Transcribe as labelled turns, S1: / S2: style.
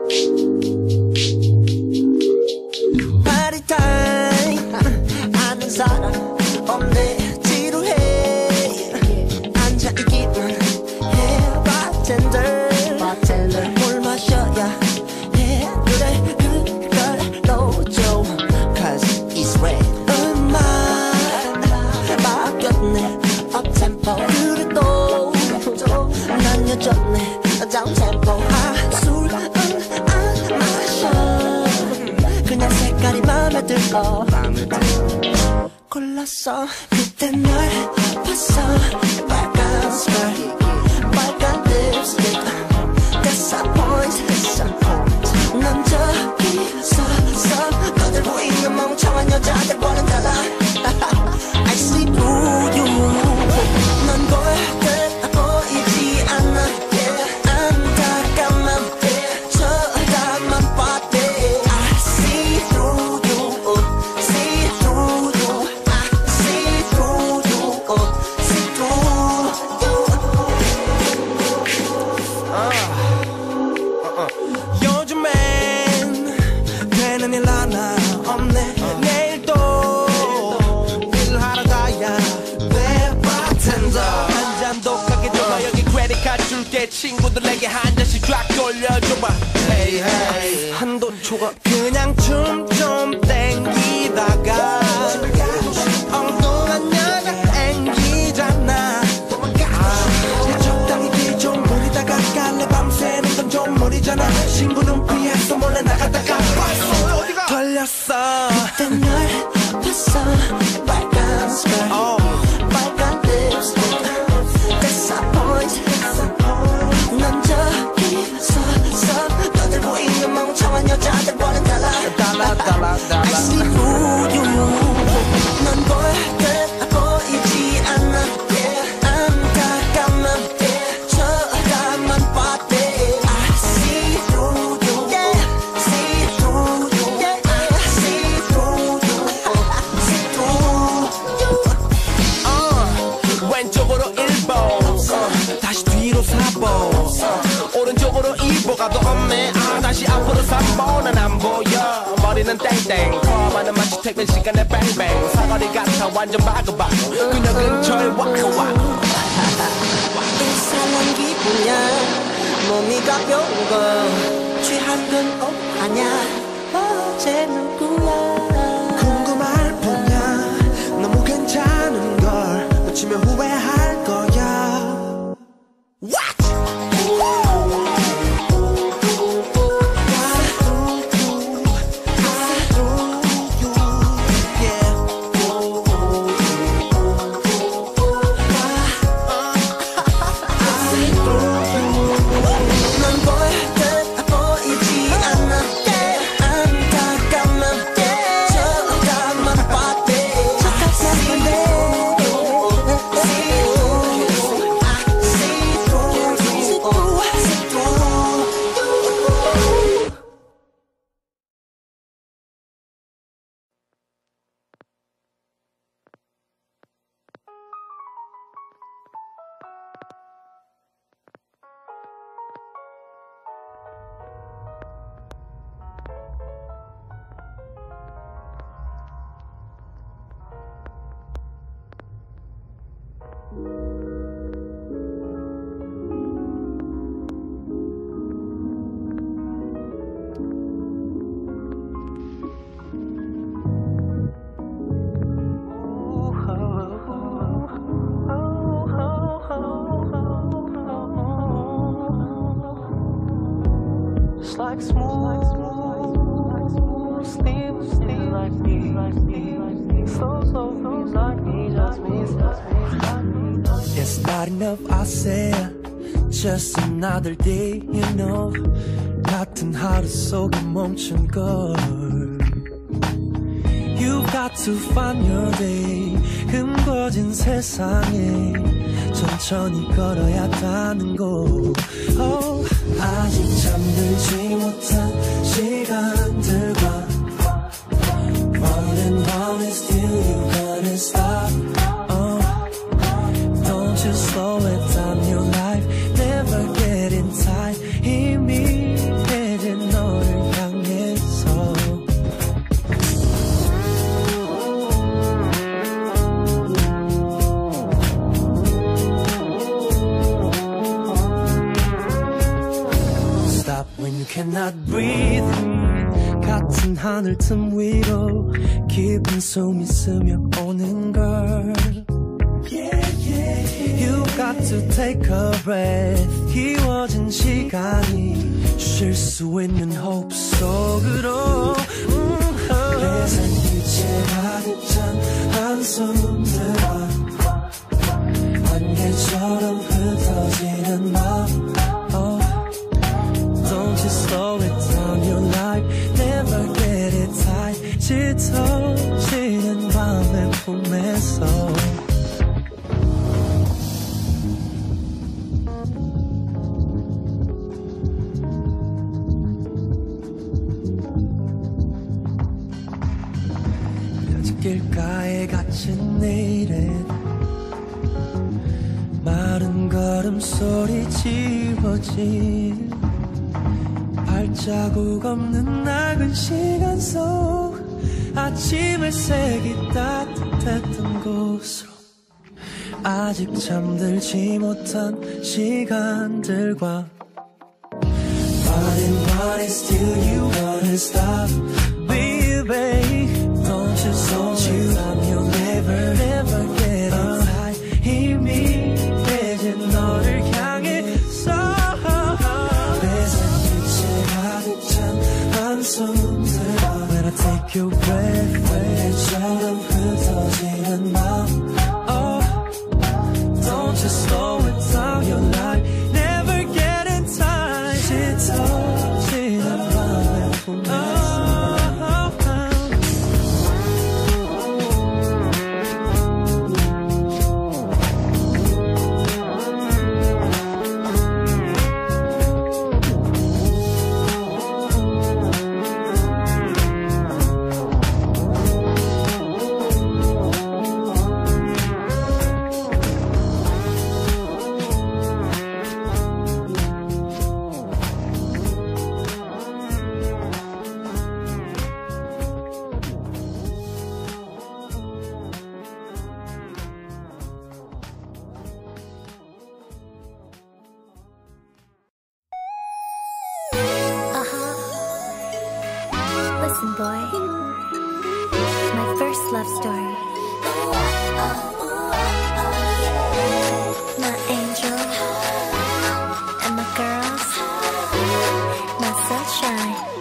S1: Party time 아는 사람 없네 지루해 앉아있기만 해 bartender 뭘 마셔야 해 그래 그걸 넣어줘 Cause it's red 음악 바뀌었네 uptempo 그래도 난 여전해 downtempo 술은 안 마셔 그냥 색깔이 맘에 들어 골랐어 그때 널 봤어 빨간 스컬 빨간 립스틱 disappoint 난 저기 서서 너들 보이는 멍청한 여자들 보는 달라 I see through you 넌 골든 보이지 않아 안타까만 쳐다만 봐대 I see through you see through you I see through you see through you 요즘엔 되는 일 하나 없네 내일도 일하러 가야 돼 bartender 한 잔 독하게 줘봐 여기 크레딧 카드 줄게 친구들에게 한 잔씩 쫙 돌려줘봐 hey hey 한도 초과 그냥 춤 좀 땡기다가 엉뚱한 여자 앵기잖아 적당히 길 좀 부리다가 갈래 밤새는 건 좀 무리잖아 친구는 피했어 몰래 나갔다가 봤어 어디가 걸렸어 그때 널 봤어 빨간 스컬 빨간 립스틱 disappoint 난 저기 서서 너들 보이는 멍청한 여자들 보는 달라 I see through you 넌 골든 보이지 않아 안타까만 쳐다만 봐대 I see through you see through you I see through you see through you 왼쪽으로 1보 다시 뒤로 4보 오른쪽으로 2보 가도 없네 다시 앞으로 3보 난 안 보여 머리는 땡땡 코어만은 마치 퇴근 시간에 뱅뱅 사거리 같아 완전 바그바그 그녀 근처에 와크와크 이상한 기분이야 몸이 가벼운 거 취한 건 아냐 어제 누구야 궁금할 뿐이야 너무 괜찮은 걸 놓치면 후회할 거야 What? Like smooth, sleep like me, so like me, just me. It's not enough, I said. Just another day, you know. 같은 하루 속에 멈춘 걸. You've got to find your way. 흠궈진 세상에 천천히 걸어야 하는 곳. Oh, 아직 잠들지 못한 시간들과 One and one is still you gonna stop. Oh, don't you slow it down, your life never getting tired. 이미 해진 너 stop when you cannot breathe. 같은 하늘 틈 위로 깊은 숨이 스며오는 걸. You got to take a breath. 기워진 시간이 쉴 수 있는 호흡 속으로. 세상 빛에 가득 찬 한숨들아 안개처럼 흩어지는 맘. Don't you slow it down, your life never get it tight. 짙어지는 밤의 품에서 길가에 갇힌 내일엔 마른 걸음소리 지워진 발자국 없는 낡은 시간 속 아침을 새기 따뜻했던 곳으로 아직 잠들지 못한 시간들과 What and what is still you gonna stop baby. Don't you you'll never get inside. 힘이 내진 너를 향해서 내산 빛에 가득 찬 한숨들아 When I take your breath 안개처럼 흩어지는 맘. Don't you slow it down, your life never get inside. 짙어지는 밤의 품에서
S2: Listen, boy, my first love story. My angel and my girls, my sunshine.